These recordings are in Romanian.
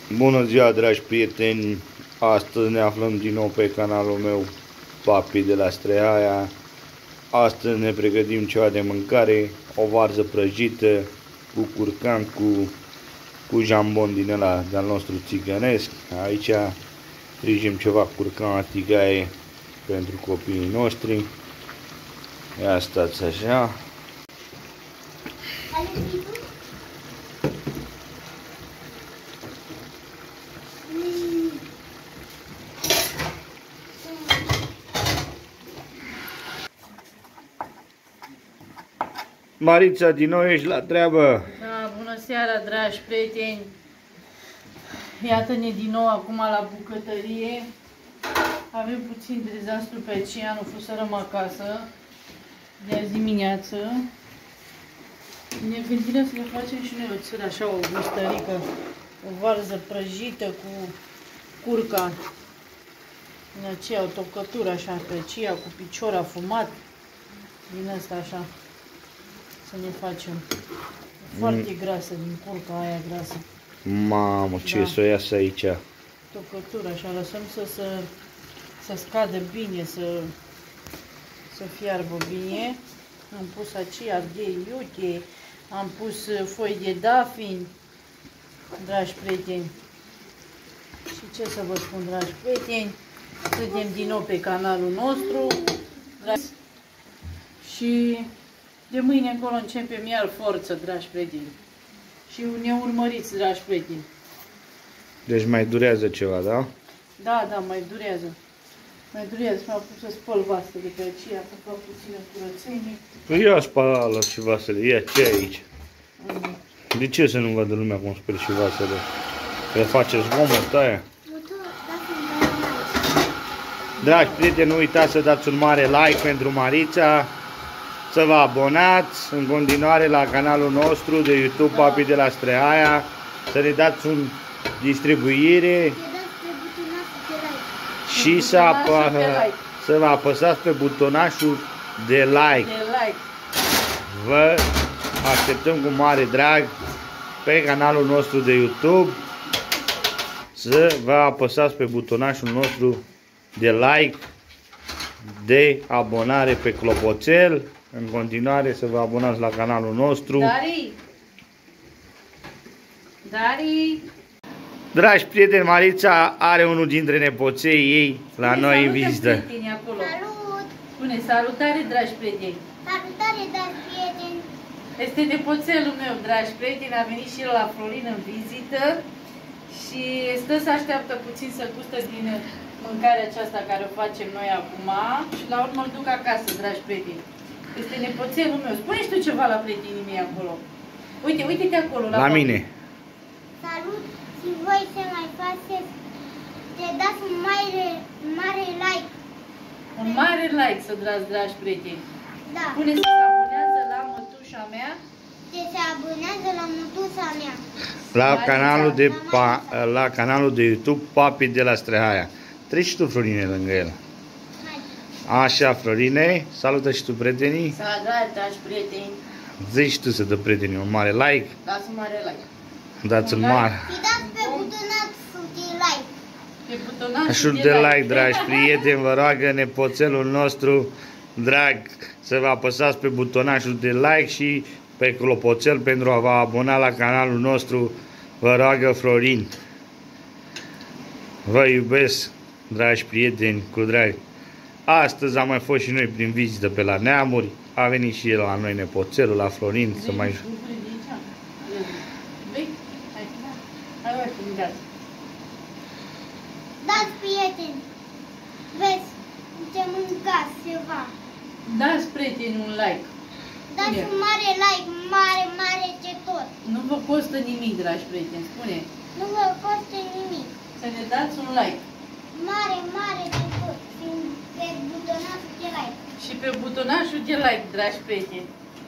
Bună ziua, dragi prieteni! Astăzi ne aflăm din nou pe canalul meu, Papi de la Streaia. Astăzi ne pregătim ceva de mâncare, o varză prăjită cu curcan, cu jambon din ăla de-al nostru țigănesc. Aici frigim ceva curcan la tigaie pentru copiii noștri. Ia stați așa. Marița, din nou ești la treabă. Da, bună seara, dragi prieteni. Iată-ne din nou acum la bucătărie. Avem puțin dezastru pe aceea, nu fusărăm acasă de azi dimineață. Ne gândim să ne facem și noi o țără așa, o gustărică, o varză prăjită cu curcan. Din aceea, o tocătură așa pe aceea, cu picior afumat. Din asta așa. Să ne facem. Foarte grasă din curca aia grasă. Mamă, ce Da. să o iasă aici. Tocătură așa, lăsăm să scadă bine, să fiarbă bine. Am pus aici ardei iute, am pus foi de dafin, dragi prieteni. Și ce să vă spun, dragi prieteni, suntem din nou pe canalul nostru. Și de mâine încolo începem iar forță, dragi prieteni. Și ne urmăriți, dragi prieteni. Deci mai durează ceva, da? Da, da, mai durează. Mai durează. M-am pus să spăl vasele pe aceea, să fac puțină curățenie. Păi ia spală și vasele, ia ce aici? De ce să nu vadă lumea cum speli și vasele? Că face zgomot aia. Dragi prieteni, nu uitați să dați un mare like pentru Marița, să vă abonați în continuare la canalul nostru de YouTube Papi de la Streaia, să ne dați un distribuire și să vă apăsați pe butonașul de like. Vă așteptăm cu mare drag pe canalul nostru de YouTube, să vă apăsați pe butonașul nostru de like, de abonare pe clopoțel. În continuare să vă abonați la canalul nostru. Dari! Dragi prieteni, Marița are unul dintre nepoței ei la noi în vizită. Salut! Spune salutare, dragi prieteni! Salutare, dragi prieteni! Este nepoțelul meu, dragi prieteni, a venit și el la Florin în vizită și stă să așteaptă puțin să gustă din mâncarea aceasta care o facem noi acum și la urmă îl duc acasă, dragi prieteni. Este nepoțelul meu. Spune și tu ceva la prietenii mei acolo. Uite, uite-te acolo la mine. Salut și voi să mai faceți, să dați un mare like. Un mare like să dați, dragi prieteni. Da. Spune să se abonează la mătușa mea. Să se abonează la mătușa mea. La canalul de YouTube Papi de la Streaia. Treci și tu, Florine, lângă el. Așa, Florine, salută și tu prietenii. Salut, dragi prieteni. Zici tu să dă prietenii un mare like. Dați un mare like. Dați un mare. Și dați pe butonașul de like. Pe butonașul Așa de like, dragi prieteni, vă roagă nepoțelul nostru drag să vă apăsați pe butonașul de like și pe clopoțel pentru a vă abona la canalul nostru. Vă roagă Florin. Vă iubesc, dragi prieteni, cu drag. Astăzi am mai fost și noi prin vizită pe la Neamuri. A venit și el la noi, nepoțelul, la Florin, să mai... Dați prieteni, vezi ce mâncați ceva. Dați prieteni un like. Dați un mare like, mare ce tot. Nu vă costă nimic, dragi prieteni, spune. Nu vă costă nimic. Să ne dați un like. Mare ce tot. Și pe butonașul de like. Și pe butonașul de like, dragi prieteni.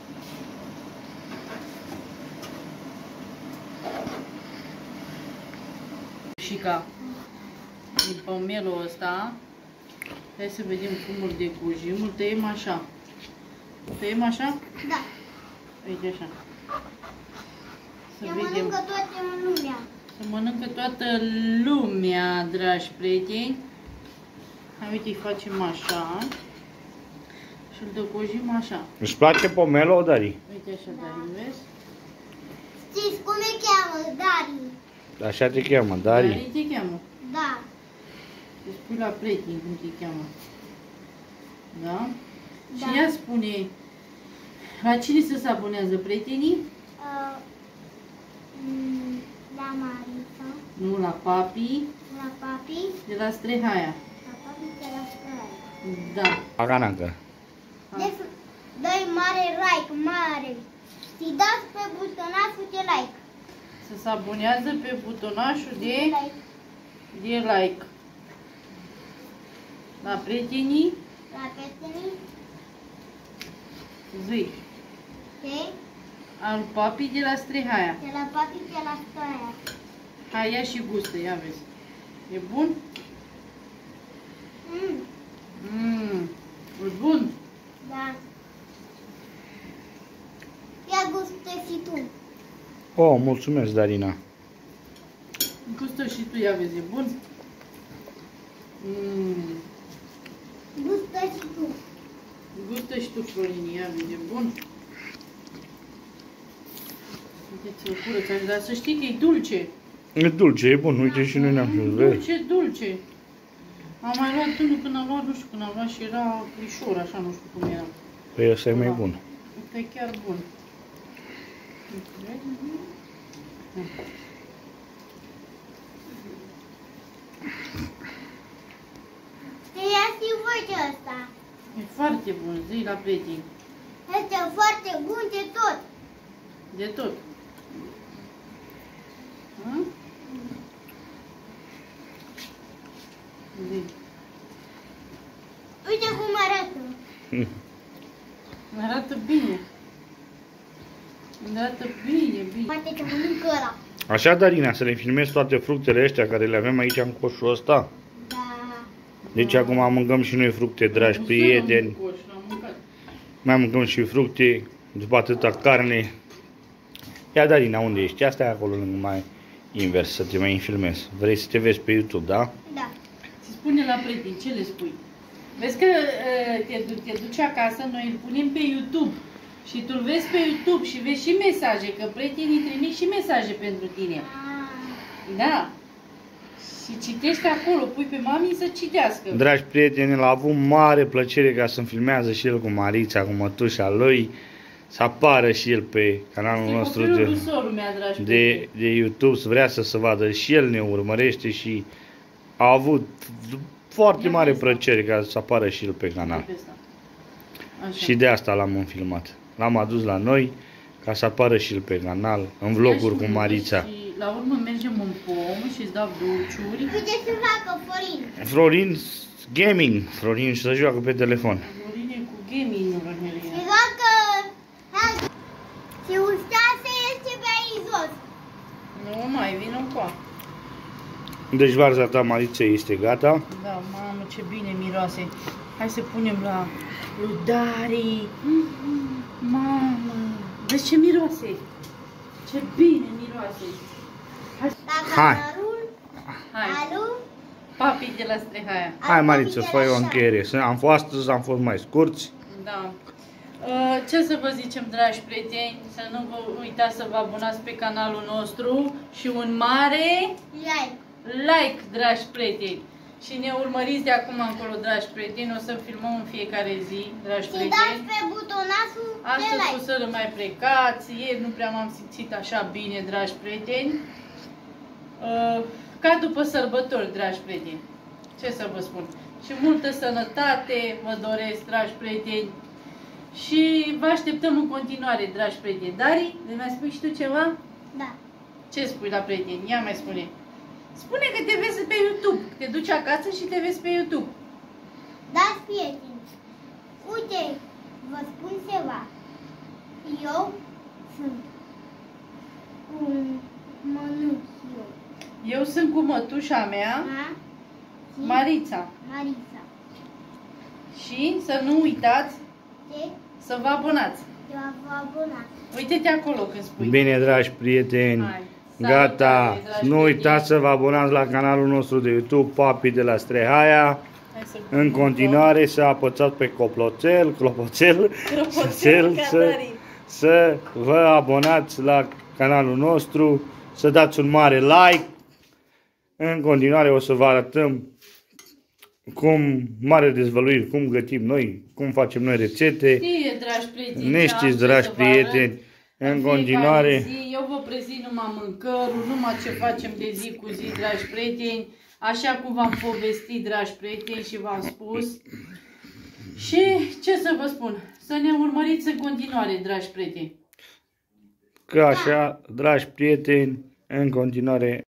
Și ca din pomelul ăsta, hai să vedem cum îl decujim. Îl tăiem așa. Tăiem așa? Da. Uite așa. Să Eu vedem. mănâncă toate în lumea. Să mănâncă toată lumea, dragi prieteni. Hai, uite, îi facem așa. Și îl dăcojim așa. Îți place pomelul, Dari? Uite așa, Dari, vezi? Știți cum îi cheamă? Dari. Așa te cheamă, Dari? Dari te cheamă. Da. Îți spui la prieteni cum te cheamă. Da? Da. Și ea spune, la cine să se abonează prietenii? La Marisa. Nu, la papi, La papi. de la Strehaia. La papi de la Scăi. Da. Aranancă. Deci, dă-i mare like, mare. Și dați pe butonașul de like. Să se abonează pe butonașul de Like. like. La prietenii, La prietenii. zi. De Al papi de la Strehaia. la papi de la Scăi. Hai, ia și gustă, ia vezi. E bun? E bun? Da. Ia gustă și tu. Oh, mulțumesc, Darina. Gustă și tu, ia vezi, e bun? Gustă și tu. Gustă și tu, Florini, ia vezi, e bun? Uite-ți-l curăț, dar să știi că e dulce. E dulce, e bun, uite și noi ne-am știut, vezi? Dulce, dulce. Am mai luat unul când am luat, nu știu, când am luat și era plișor, așa, nu știu cum era. Păi ăsta e mai bun. Ăsta e chiar bun. Te ia și voi de ăsta. E foarte bun, zi la prieteni. Este foarte bun de tot. De tot. Ha? Zi. Uite cum arată. Arată bine. Arată bine, bine. Poate ce mănâncă ăla. Așa, Darina, să le filmezi toate fructele astea care le avem aici în coșul ăsta. Da. Deci acum mâncăm și noi fructe, dragi prieteni. Mai mâncăm și fructe, după atâta carne. Ia, Darina, unde ești? Asta e acolo lângă mai invers, să te mai filmezi. Vrei să te vezi pe YouTube, da? Da. Ți spune la prieteni, ce le spui? Vezi că te duci acasă, noi îl punem pe YouTube. Și tu îl vezi pe YouTube și vezi și mesaje, că prietenii trimit și mesaje pentru tine. Da. Și citești acolo, pui pe mami să citească. Dragi prieteni, l-a avut mare plăcere ca să-mi filmează și el cu Marița, cu mătușa lui. Să apară și el pe canalul nostru de YouTube, să vrea să se vadă și el, ne urmărește și a avut foarte mare plăcere ca să apară și el pe canal. Și de asta l-am filmat. L-am adus la noi ca să apară și el pe canal, în vloguri cu Marița. Și la urmă mergem în pom și îți dau dulciuri. Uite ce facă Florin. Florin Gaming. Florin se joacă pe telefon. Florin e cu gaming. Se joacă. Și ustase este pe aici jos. Nu mai, vin încoa. Deci varza ta, Marița, este gata. Da, mamă, ce bine miroase. Hai să punem la Dari. Mamă, vezi ce miroase. Ce bine miroase. Hai. Hai. Alu. Papi de la Strehaia. Hai, Marița, fă o încheiere. Astăzi am fost mai scurți. Da. Ce să vă zicem, dragi prieteni, să nu vă uitați să vă abonați pe canalul nostru și un mare like, dragi prieteni. Și ne urmăriți de acum încolo, dragi prieteni, o să filmăm în fiecare zi, dragi prieteni. Și dați pe butonașul de Astăzi like. o să mai plecați, ieri nu prea m-am simțit așa bine, dragi prieteni. Ca după sărbători, dragi prieteni. Ce să vă spun? Și multă sănătate vă doresc, dragi prieteni. Și vă așteptăm în continuare, dragi prieteni. Dari, ne mai spui și tu ceva? Da. Ce spui la prieteni? Ia mai spune. Spune că te vezi pe YouTube. Te duci acasă și te vezi pe YouTube. Dați prieteni. Uite, vă spun ceva. Eu sunt un mănuț eu. Eu sunt cu mătușa mea, Da? Marița. Marisa. Și să nu uitați Ce? să vă abonați. Eu vă abonați. Uite-te acolo când spui. Bine, dragi prieteni. Hai. Gata. dragi Nu uitați să vă abonați la canalul nostru de YouTube, Papi de la Strehaia. Hai să În continuare să apăsați pe clopoțel, să vă abonați la canalul nostru, să dați un mare like. În continuare o să vă arătăm mare dezvăluiri, cum gătim noi, cum facem noi rețete. Știe, dragi prieteni, Ne știți, dragi prieteni, în continuare. Zi, eu vă prezint numai mâncărul, numai ce facem de zi cu zi, dragi prieteni, așa cum v-am povestit, dragi prieteni, și v-am spus. Și ce să vă spun, să ne urmăriți în continuare, dragi prieteni. Că așa, dragi prieteni, în continuare